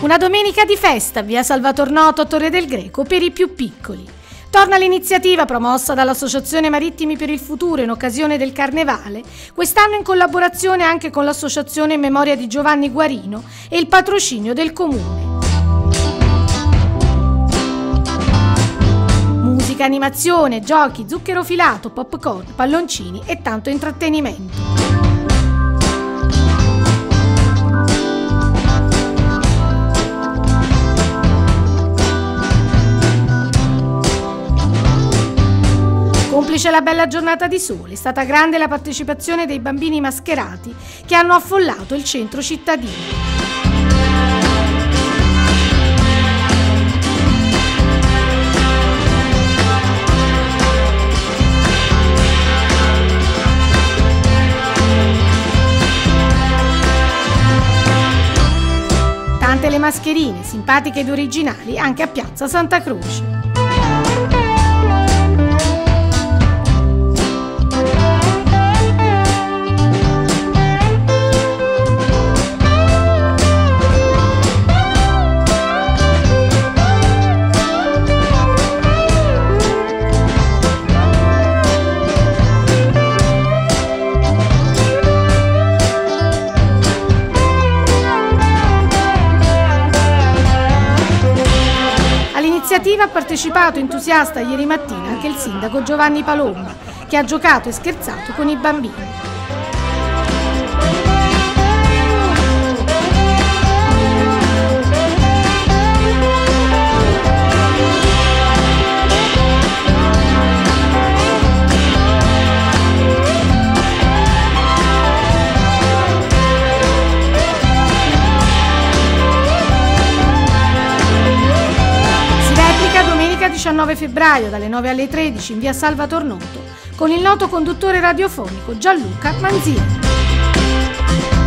Una domenica di festa via Salvatornoto a Torre del Greco per i più piccoli. Torna l'iniziativa promossa dall'Associazione Marittimi per il Futuro in occasione del Carnevale, quest'anno in collaborazione anche con l'Associazione in memoria di Giovanni Guarino e il patrocinio del Comune. Musica, animazione, giochi, zucchero filato, popcorn, palloncini e tanto intrattenimento. Complice la bella giornata di sole, è stata grande la partecipazione dei bambini mascherati che hanno affollato il centro cittadino. Tante le mascherine, simpatiche ed originali, anche a Piazza Santa Croce. All'iniziativa ha partecipato entusiasta ieri mattina anche il sindaco Giovanni Palomba, che ha giocato e scherzato con i bambini. Domenica 19 febbraio dalle 9 alle 13 in via Salvatornoto con il noto conduttore radiofonico Gianluca Manzieri.